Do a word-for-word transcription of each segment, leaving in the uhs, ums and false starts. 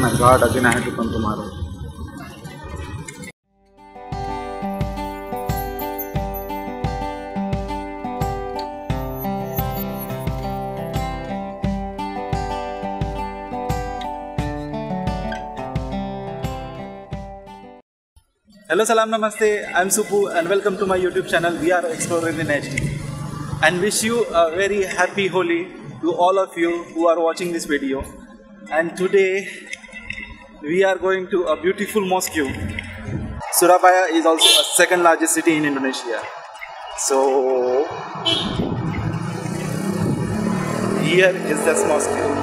my god, again I have to come tomorrow. Hello, salam, namaste. I'm Supu and welcome to my YouTube channel. We are Exploring in H D. And wish you a very happy Holi to all of you who are watching this video. And today we are going to a beautiful mosque. Surabaya is also a second largest city in Indonesia. So here is this mosque.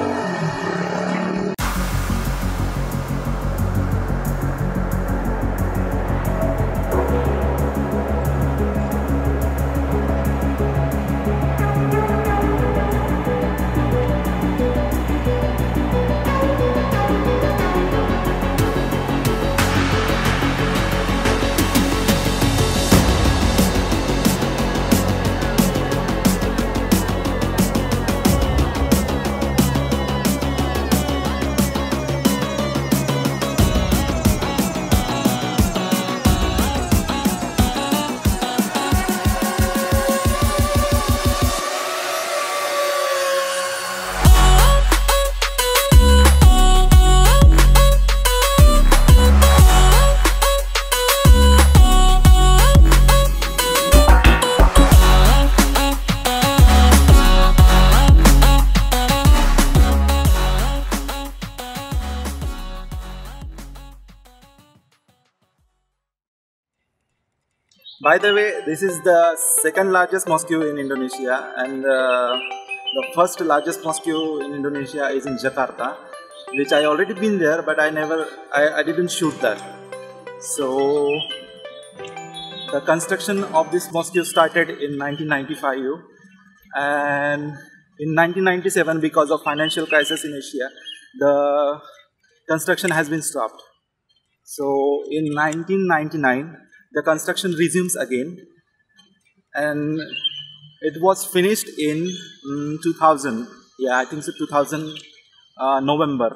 By the way, this is the second largest mosque in Indonesia, and uh, the first largest mosque in Indonesia is in Jakarta, which I already been there, but I never, I, I didn't shoot that. So the construction of this mosque started in nineteen ninety-five, and in nineteen ninety-seven, because of financial crisis in Asia, the construction has been stopped. So in nineteen ninety-nine, the construction resumes again, and it was finished in um, two thousand. Yeah, I think so. two thousand uh, November.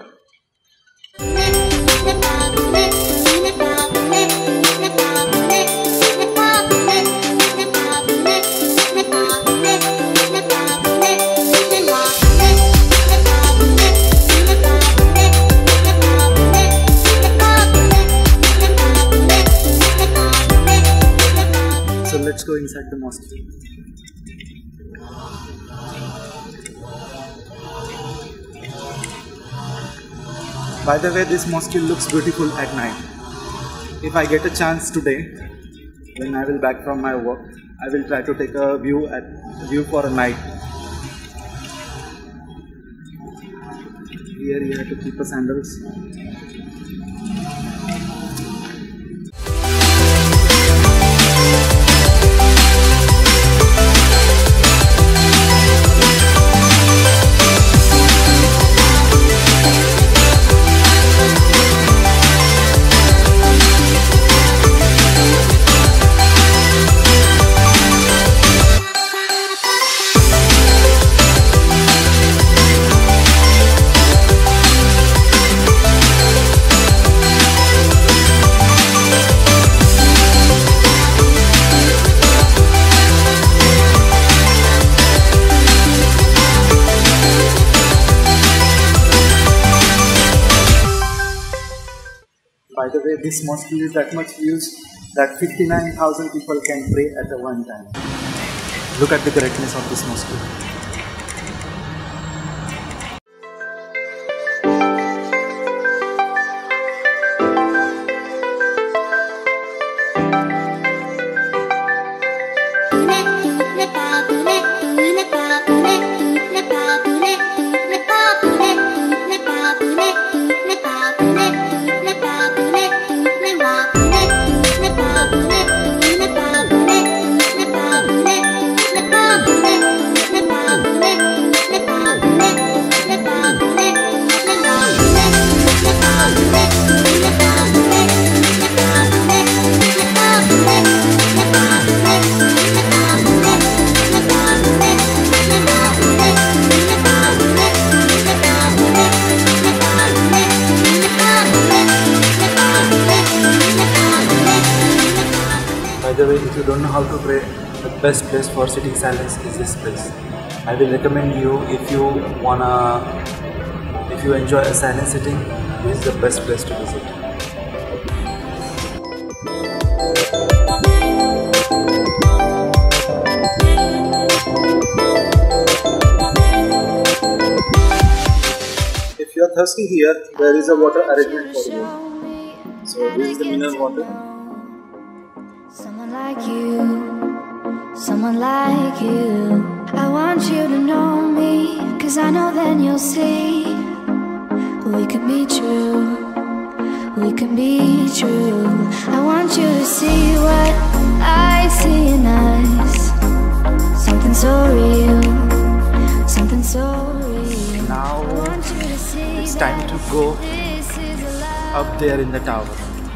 So let's go inside the mosque. By the way, this mosque looks beautiful at night. If I get a chance today, when I will back from my work, I will try to take a view at view for a night. Here you have to keep the sandals. By the way, this mosque is that much used that fifty-nine thousand people can pray at a one time. Look at the greatness of this mosque. way, if you don't know how to pray, the best place for sitting silence is this place. I will recommend you, if you wanna, if you enjoy a silent sitting, this is the best place to visit. If you are thirsty here, there is a water arrangement for you. So this is the mineral water. Someone like you, someone like you. I want you to know me, cause I know then you'll see we can be true, we can be true. I want you to see what I see in us. Something so real, something so real. Now it's time to go up there in the tower.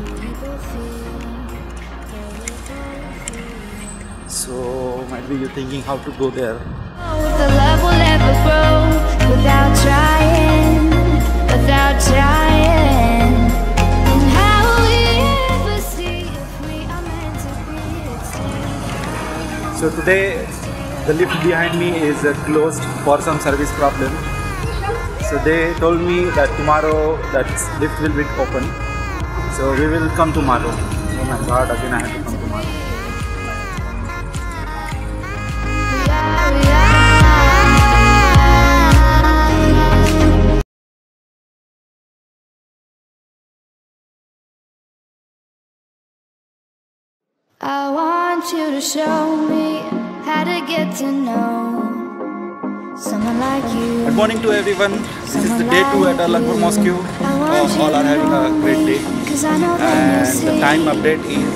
So might be you thinking how to go there. The love will never grow without trying, without trying. And how will we ever see if we are meant to be? So today the lift behind me is uh, closed for some service problem. So they told me that tomorrow that lift will be open. So we will come tomorrow. Oh my god, again I have to come tomorrow. I want you to show me how to get to know someone like you. Good morning to everyone. This is the day two at Al-Akbar Mosque. Oh, all are having a great day. And the time update is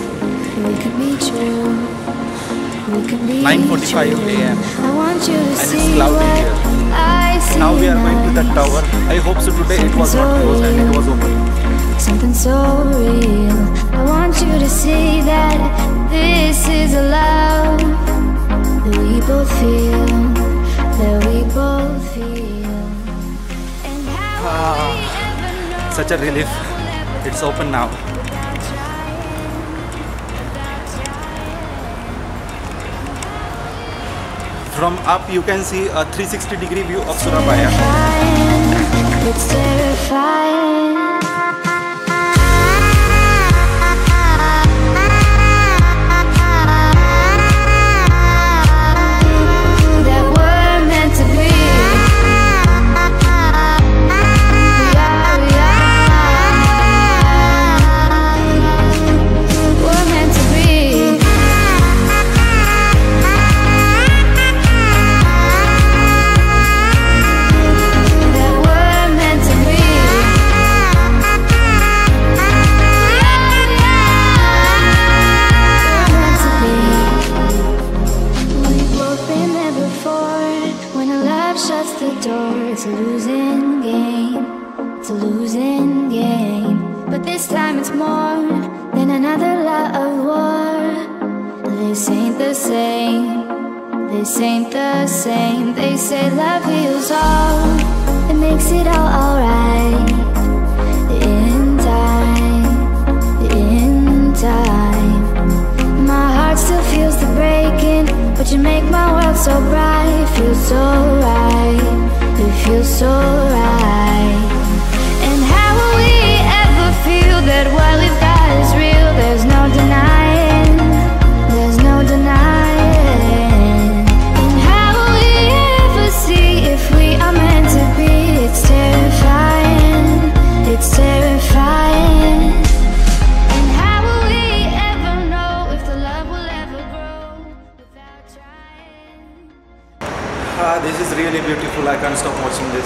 nine forty-five a m and it's cloudy here. Now we are going to the tower. I hope so today it was not closed and it was open. Something so real. I want you to see that this is a love that we both feel, that we both feel. And how will we ever know? Such a relief. It's open now. From up you can see a three sixty degree view of Surabaya. It's terrifying. It's a losing game, it's a losing game. But this time it's more than another lot of war. This ain't the same, this ain't the same. They say love heals all, it makes it all alright. In time, in time. My heart still feels the breaking, but you make my world so bright. Feels so right, it feels so right. And how will we ever feel that what we've got is real? There's no denying, there's no denying. And how will we ever see if we are meant to be? It's terrifying, it's terrifying. And how will we ever know if the love will ever grow without trying? Ah, this is really beautiful. I can't stop watching this.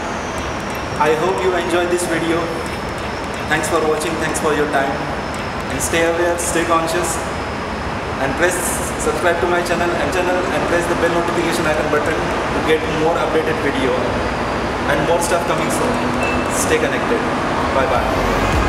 I hope you enjoyed this video. Thanks for watching. Thanks for your time. And stay aware, stay conscious, and press subscribe to my channel and channel and press the bell notification icon button to get more updated video and more stuff coming soon. Stay connected. Bye bye.